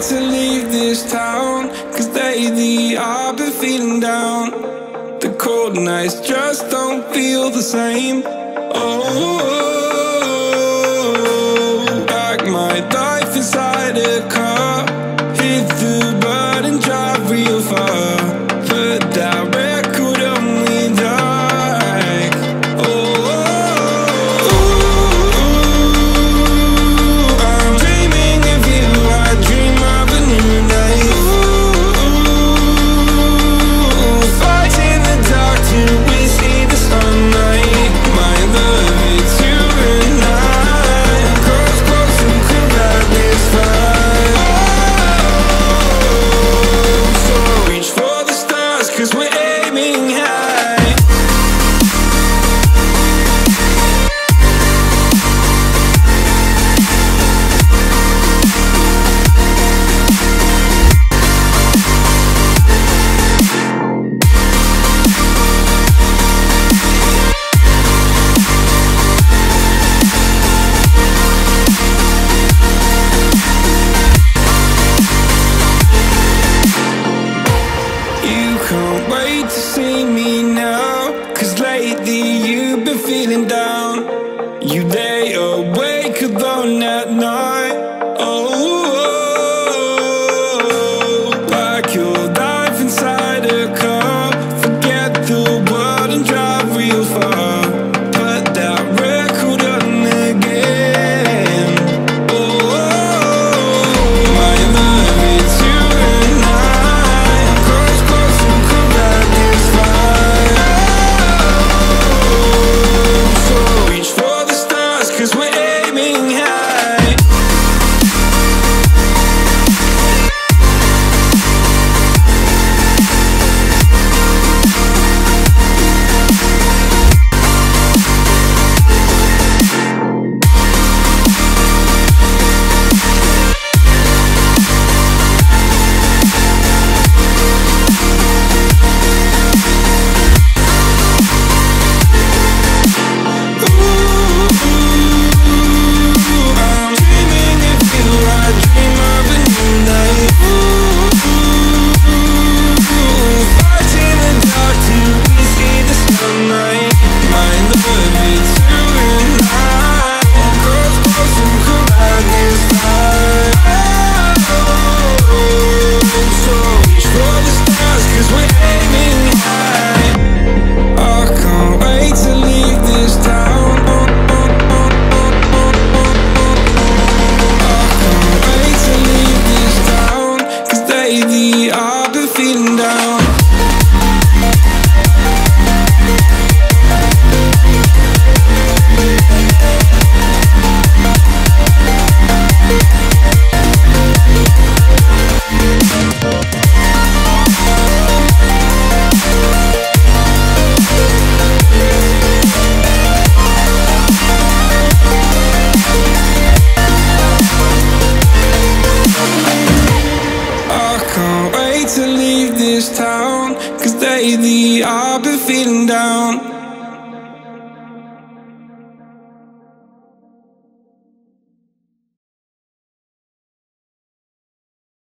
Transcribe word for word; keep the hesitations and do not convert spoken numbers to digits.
to leave this town, cause lately I've been feeling down. The cold nights just don't feel the same. Oh, like my life inside a car, hit the button, drive real far, put that record on me like, oh, I'm dreaming of you, I dream of a new day. Fight in the dark till we see the sunlight. My love, it's you and I, close, close, who could ride this fight? So reach for the stars, cause we're aiming high. You can't wait to see me now, cause lately you've been feeling down. You lay awake alone at night. Oh, like your life inside a car, forget the world and drive real far, put that record on again. Oh, my love, it's you and I, close, close, who could ride this fight? So reach for the stars, cause we're aiming high. I'm dreaming of you, I dream of a new night. Fight in the dark till we see the sunlight. My love, it's you and I, close, close, who could ride this fight? So reach for the stars, cause we're aiming high. I can't wait to leave this town. I can't wait to leave this town, cause lately I've been feeling down. I can't wait to leave this town, cause lately I've been feeling down.